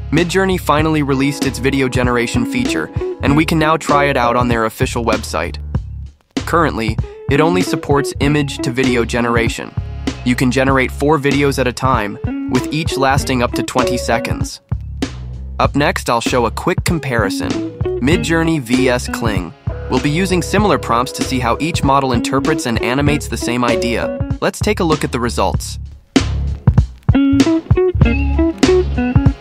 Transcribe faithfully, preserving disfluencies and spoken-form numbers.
Midjourney finally released its video generation feature, and we can now try it out on their official website. Currently, it only supports image-to-video generation. You can generate four videos at a time, with each lasting up to twenty seconds. Up next, I'll show a quick comparison. Midjourney V S Kling. We'll be using similar prompts to see how each model interprets and animates the same idea. Let's take a look at the results.